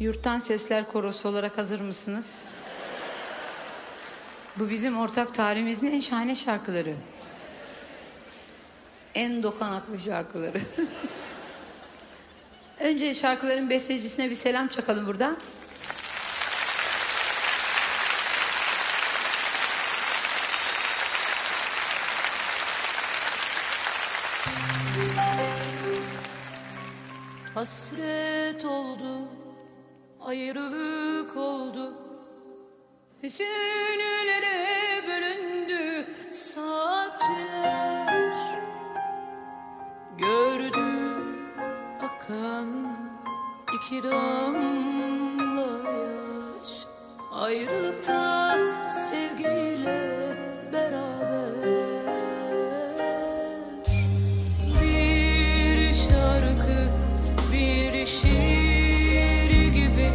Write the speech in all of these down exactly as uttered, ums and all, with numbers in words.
Yurttan Sesler Korosu olarak hazır mısınız? Bu bizim ortak tarihimizin en şahane şarkıları. En dokanaklı şarkıları. Önce şarkıların bestecisine bir selam çakalım buradan. Hasret oldu, ayrılık oldu, hüzünlere bölündü saatler. Gördü akan iki damla yaş, ayrılıkta sevgiyle beraber. Bir şarkı, bir şiir gibi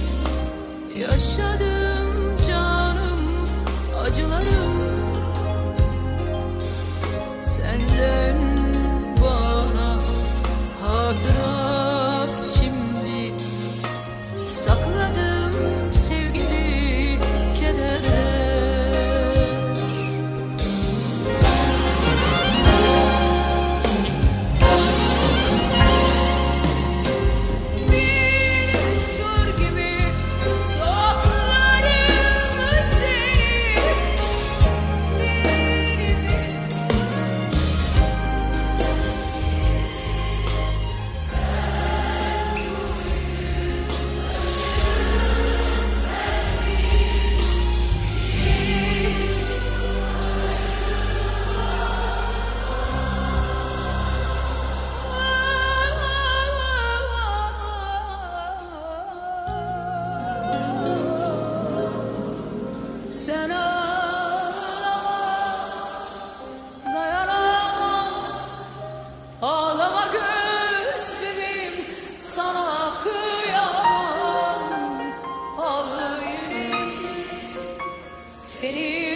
yaşadım canım, acılarım. Senden bana hatıra şimdi, sakladım sevgili kederler. Bir sur gibi saklarım seni, beni. Sen ağlama, dayanamam. Ağlama göz bebeğim, sana kıyamam. Ağlayayım seni